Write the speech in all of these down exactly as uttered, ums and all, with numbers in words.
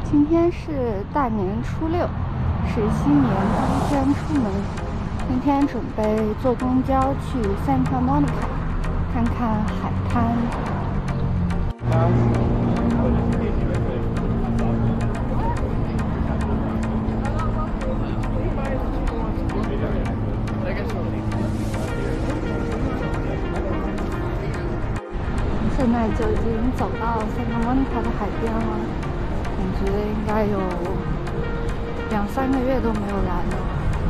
今天是大年初六，是新年第一天出门。今天准备坐公交去 Santa Monica 看看海滩。现在就已经走到 Santa Monica 的海边了，感觉应该有两三个月都没有来了。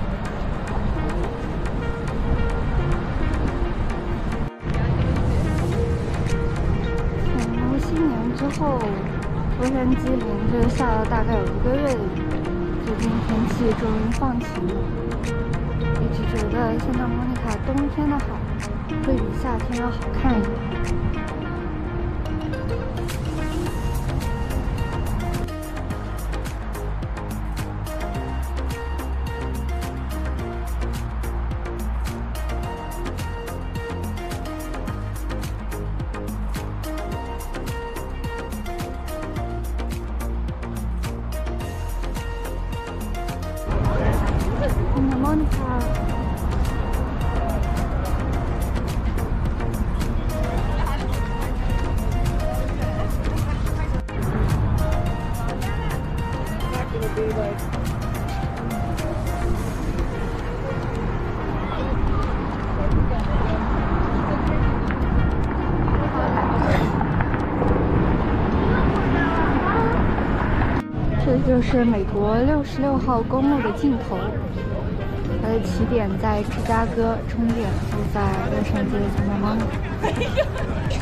从新年之后，洛杉矶连着下了大概有一个月的雨，最近天气终于放晴了。一直觉得 Santa Monica 冬天的海会比夏天要好看一点。Santa Monica， 这就是美国六十六号公路的尽头。它的起点在芝加哥，终点就在洛杉矶的 Santa Monica。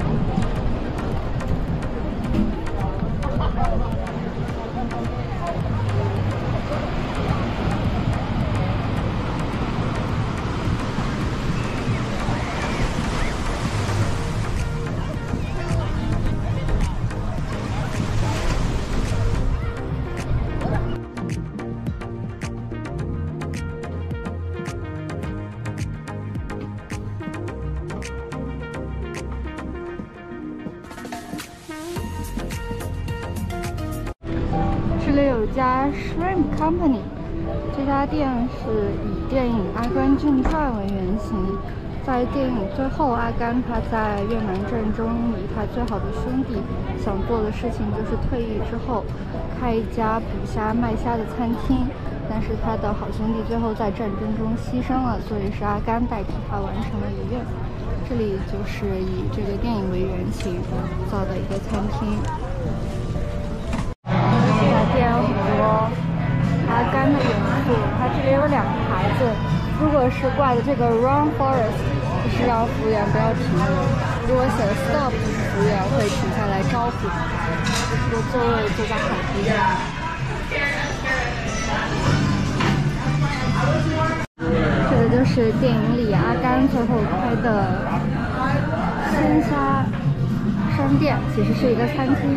这里有一家 Shrimp Company， 这家店是以电影《阿甘正传》为原型。在电影最后，阿甘他在越南战争离开最好的兄弟，想做的事情就是退役之后开一家捕虾卖虾的餐厅。但是他的好兄弟最后在战争中牺牲了，所以是阿甘代替他完成了遗愿。这里就是以这个电影为原型造的一个餐厅。店有很多阿甘的元素，它这里有两个牌子，如果是挂的这个 Run Forest， 就是让服务员不要停留；如果写的 Stop， 服务员会停下来招呼。这个座位就在海边。这个就是电影里阿甘最后开的鲜虾商店，其实是一个餐厅。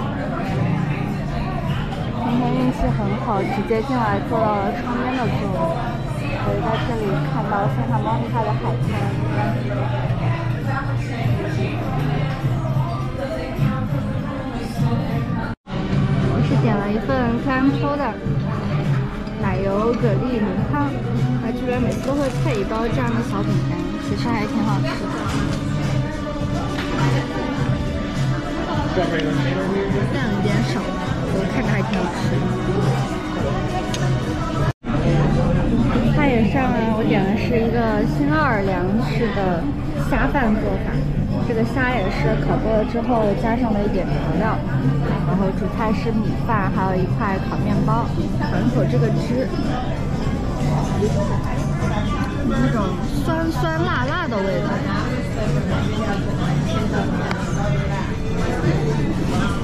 今天运气很好，直接进来坐到了窗边的座位，可以在这里看到Santa Monica的海滩。我是点了一份clam chowder，奶油蛤蜊浓汤，来这边每次都会配一包这样的小饼干，其实还挺好吃的。量有点少。我看着还挺好吃的。菜也上了，我点的是一个新奥尔良式的虾饭做法。这个虾也是烤过了之后加上了一点调料，然后主菜是米饭，还有一块烤面包，尝一口这个汁，那种酸酸辣辣的味道。